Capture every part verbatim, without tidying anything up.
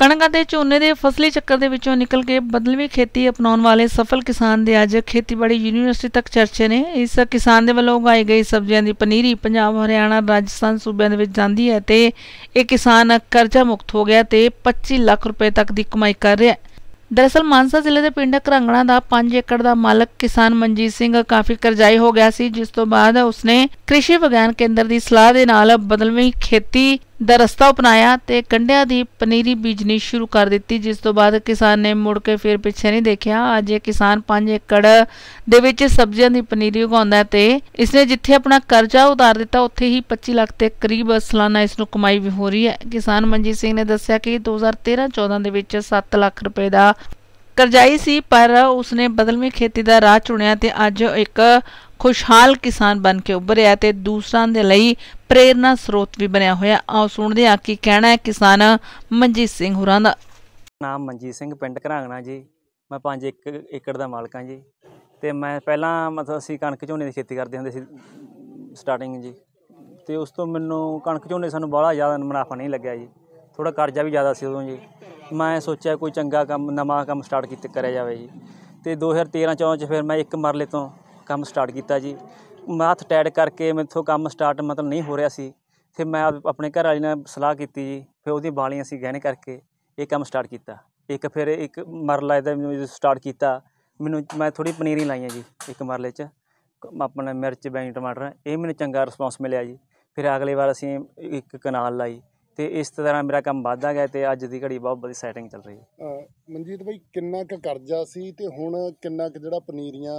ਕਣਕ ਅਤੇ ਝੋਨੇ ਦੇ ਫਸਲੀ ਚੱਕਰ ਦੇ ਵਿੱਚੋਂ ਨਿਕਲ ਕੇ ਬਦਲਵੀਂ ਖੇਤੀ ਅਪਣਾਉਣ ਵਾਲੇ ਸਫਲ ਕਿਸਾਨ ਦੇ ਅੱਜ ਖੇਤੀਬਾੜੀ ਯੂਨੀਵਰਸਿਟੀ ਤੱਕ ਚਰਚੇ ਨੇ। ਇਸ ਕਿਸਾਨ ਦੇ ਵੱਲੋਂ ਉਗਾਈ ਗਈ ਸਬਜ਼ੀਆਂ ਦੀ ਪਨੀਰੀ ਪੰਜਾਬ, ਹਰਿਆਣਾ, ਰਾਜਸਥਾਨ ਸੂਬਿਆਂ ਦੇ ਵਿੱਚ ਜਾਂਦੀ ਹੈ ਤੇ ਇਹ ਕਿਸਾਨ ਕਰਜ਼ਾ ਮੁਕਤ ਹੋ ਗਿਆ ਤੇ ਪੱਚੀ ਲੱਖ ਰੁਪਏ ਤੱਕ ਦੀ ਕਮਾਈ ਕਰ ਰਿਹਾ ਹੈ। दरअसल मानसा जिले के पिंड घरांगणा का पांच एकड़ का मालक किसान मनजीत सिंह काफ़ी करजाई हो गया सी, जिस तो बाद उसने कृषि विज्ञान केंद्र की सलाह के नाल बदलवीं खेती का रस्ता अपनाया ते गंढिया की पनीरी बीजनी शुरू कर दी, जिस तो बाद किसान ने मुड़ के फिर पिछे नहीं देखा। अज ये किसान पांच एकड़ दे विच सब्जियां की पनीरी उगाउंदा है ते इसने जिथे अपना करजा उतार दिता उत्थे ही पच्ची लाख के करीब सालाना इसनूं कमाई भी हो रही है। किसान मनजीत सिंह ने दस्सिया कि दो हज़ार तेरह चौदह दे विच सत्त लाख रुपए का करजाई सी, पर उसने बदलवीं खेती का राह चुनिया ते अज एक खुशहाल किसान बन के उभरिया ते दूसरों के लिए प्रेरणा स्रोत भी बनया होया। आओ सुनते हैं की कहना है किसान मनजीत सिंह होरां दा। नाम मनजीत सिंह, पिंड घरांगणा जी। मैं पाँच एक एकड़ का मालक हाँ जी। तो मैं पहला मतलब असीं कणक झोने की खेती करते हुंदे सी स्टार्टिंग जी, तो उस तो मैनूं कणक झोने सानूं बड़ा ज़्यादा मुनाफा नहीं लग्या जी, थोड़ा करजा भी ज़्यादा सी उदों जी। मैं सोचा कोई चंगा काम नवां काम स्टार्ट कित करिया जाए जी। तो दो हज़ार तेरह चौदह च फिर मैं एक मरले तो काम स्टार्ट किया जी। मैं हत्थ टैट करके मैथों काम स्टार्ट मतलब नहीं हो रहा सी। फिर मैं अपने घर वाली ने सलाह की जी, फिर वो बालियां सी गहने करके ये काम स्टार्ट किया। एक फिर एक मरला स्टार्ट किया, मैनू मैं थोड़ी पनीरी लाइया जी एक मरले च, अपने मिर्च बैंगन टमाटर, ये मैनू चंगा रिस्पॉन्स मिले जी। फिर अगली बार असीं एक कनाल लाई, तो इस तरह मेरा काम बढ़ता गया तो अज की घड़ी बहुत बड़ी सैटिंग चल रही है। मनजीत भाई किन्ना क करजा सी ते हुण किन्ना क जिहड़ा पनीरियां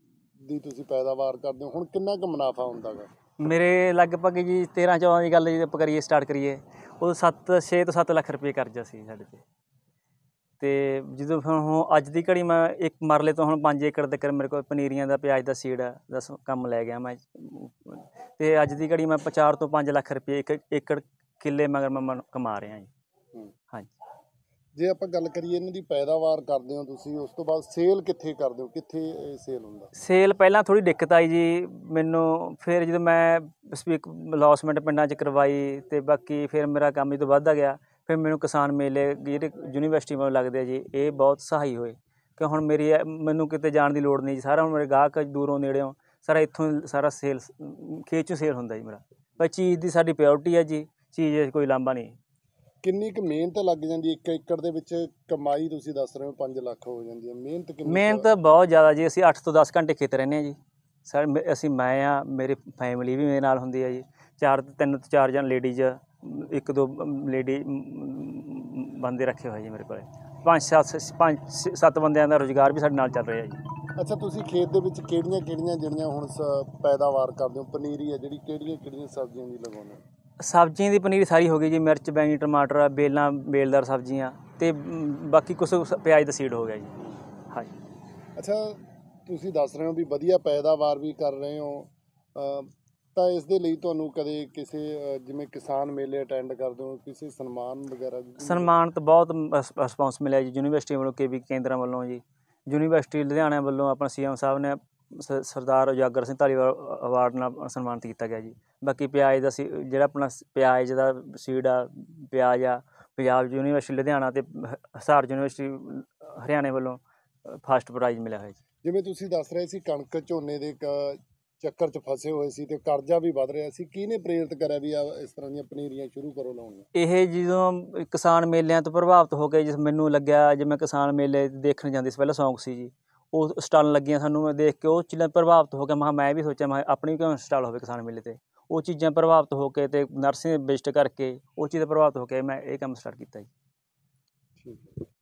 दी तुसीं पैदावार करदे हो, हुण किन्ना क मुनाफा हुंदा गा? मेरे लगभग जी तेरह चौदह की गल जी करिए स्टार्ट करिए उदों सत्त छे तो सत्त लख रुपये करजा सी साडे ते। तो जो हुण अज की घड़ी मैं एक मरले तो हुण पाँच एकड़ तक मेरे को पनीरियां दा प्याज का सीड दा काम लै गया मैं। तो अज की घड़ी मैं चार तो पाँच लख रुपये एक एकड़ किले मगर मैं कमा रहा जी। हाँ जी, जे आपां गल करिए इन्हां दी पैदावार करदे हो तुसीं, उस तो बाद सेल कित्थे करदे हो, कित्थे सेल हुंदा? सेल पहला थोड़ी दिक्कत आई जी मैनू, फिर जो मैं स्पीक लॉसमेंट पिंडां च करवाई तो बाकी फिर मेरा काम जो वधदा गया। फिर मैनू किसान मेले जिहड़े यूनीवर्सिटी वालों लगदे जी, ये बहुत सहाई होए कि हुण मेरी मैनू किते जाण दी लोड़ नहीं जी। सारा हुण मेरे गाहक दूरों नेड़ेों सारा इत्थों सारा सेल खेत चों सेल हुंदा जी मेरा। पर चीज़ की साडी प्योरिटी है जी, चीज़ कोई लांभा नहीं। किन्नी क मेहनत लग जाती एक एकड़ दे विच? कमाई तुसीं दस रहे हो पाँच लाख हो जाती है, मेहनत किन्नी? मेहनत बहुत ज़्यादा जी। असीं अठ तो दस घंटे खेत रहने जी। सर असीं मैं हाँ, मेरी फैमिली भी मेरे नाल हुंदी है जी। चार तीन तो चार जन लेडीज, एक दो लेडी बंदे रखे हुए जी मेरे को। पाँच सत्त पाँच सत्त बंदियां दा रोज़गार भी साडे नाल चल रहा है जी। अच्छा, तुसीं खेत दे विच किहड़ियां किहड़ियां जिहड़ियां हुण पैदावार करदे हो, पनीरी है जिहड़ी किहड़ियां किहड़ियां सब्जियां दी लगाउंदे हो? सब्जियां की पनीरी सारी हो गई जी, मिर्च बैंगन टमाटर बेलां बेलदार सब्जियां ते बाकी कुछ प्याज का सीड हो गया जी। हाँ जी। अच्छा, तुसीं दस रहे हो भी वधिया पैदावार भी कर रहे हो, ਤਾਂ ਇਸ ਦੇ ਲਈ ਤੁਹਾਨੂੰ ਕਦੇ ਕਿਸੇ ਜਿਵੇਂ ਕਿਸਾਨ ਮੇਲੇ ਅਟੈਂਡ ਕਰਦੇ ਹੋ, ਕਿਸੇ ਸਨਮਾਨ ਵਗੈਰਾ? ਸਨਮਾਨ ਤਾਂ ਬਹੁਤ ਰਿਸਪੌਂਸ ਮਿਲਿਆ ਜੀ ਯੂਨੀਵਰਸਿਟੀ ਵੱਲੋਂ, ਕੇ ਵੀ ਕੇਂਦਰਾਂ ਵੱਲੋਂ ਜੀ। ਯੂਨੀਵਰਸਿਟੀ ਲੁਧਿਆਣਾ ਵੱਲੋਂ ਆਪਣਾ ਸੀ ਐਮ ਸਾਹਿਬ ਨੇ ਸ ਸਰਦਾਰ ਉਜਾਗਰ ਸਿੰਘ ਧਾਲੀਵਾਲ ਅਵਾਰਡ ਨਾਲ ਸਨਮਾਨਿਤ ਕੀਤਾ ਗਿਆ ਜੀ। ਬਾਕੀ ਪਿਆਜ਼ ਦਾ ਸੀ ਜਿਹੜਾ ਆਪਣਾ ਪਿਆਜ਼ ਦਾ ਸੀਡ ਆ, ਪਿਆਜ਼ ਆ ਪੰਜਾਬ ਯੂਨੀਵਰਸਿਟੀ ਲੁਧਿਆਣਾ ਅਤੇ ਹਿਸਾਰ ਯੂਨੀਵਰਸਿਟੀ ਹਰਿਆਣੇ ਵੱਲੋਂ ਫਸਟ ਪ੍ਰਾਈਜ਼ ਮਿਲਿਆ ਹੋਇਆ ਜੀ। ਜਿਵੇਂ ਤੁਸੀਂ ਦੱਸ ਰਹੇ ਸੀ ਕਣਕ ਝੋਨੇ ਦੇ ਚੱਕਰ 'ਚ ਫਸੇ ਹੋਏ ਸੀ ਤੇ ਕਰਜ਼ਾ ਵੀ ਵੱਧ ਰਿਹਾ ਸੀ, ਕਿਹਨੇ ਪ੍ਰੇਰਿਤ ਕਰਿਆ ਵੀ ਆ ਇਸ ਤਰ੍ਹਾਂ ਦੀਆਂ ਪਨੀਰੀਆਂ ਸ਼ੁਰੂ ਕਰੋ ਲਾਉਣੀਆਂ? ਇਹ ਜਦੋਂ ਕਿਸਾਨ ਮੇਲਿਆਂ ਤੋਂ ਪ੍ਰਭਾਵਿਤ ਹੋ ਕੇ ਜਿਸ ਮੈਨੂੰ ਲੱਗਿਆ, ਜਿਵੇਂ ਕਿਸਾਨ ਮੇਲੇ ਦੇਖਣ ਜਾਂਦੀ ਸੀ ਪਹਿਲਾਂ ਸ਼ੌਂਕ ਸੀ ਜੀ, ਉਹ ਸਟਾਲਾਂ ਲੱਗੀਆਂ ਸਾਨੂੰ ਮੈਂ ਦੇਖ ਕੇ ਉਹ ਚੀਜ਼ਾਂ ਪ੍ਰਭਾਵਿਤ ਹੋ ਕੇ ਮੈਂ ਮੈਂ ਵੀ ਸੋਚਿਆ ਮੈਂ ਆਪਣੀ ਕਿਉਂ ਸਟਾਲ ਹੋਵੇ ਕਿਸਾਨ ਮੇਲੇ 'ਤੇ। ਉਹ ਚੀਜ਼ਾਂ ਪ੍ਰਭਾਵਿਤ ਹੋ ਕੇ ਅਤੇ ਨਰਸਰੀ ਵਿਜ਼ਿਟ ਕਰਕੇ ਉਹ ਚੀਜ਼ਾਂ ਪ੍ਰਭਾਵਿਤ ਹੋ ਕੇ ਮੈਂ ਇਹ ਕੰਮ ਸਟਾਰਟ ਕੀਤਾ ਜੀ। ਠੀਕ ਹੈ।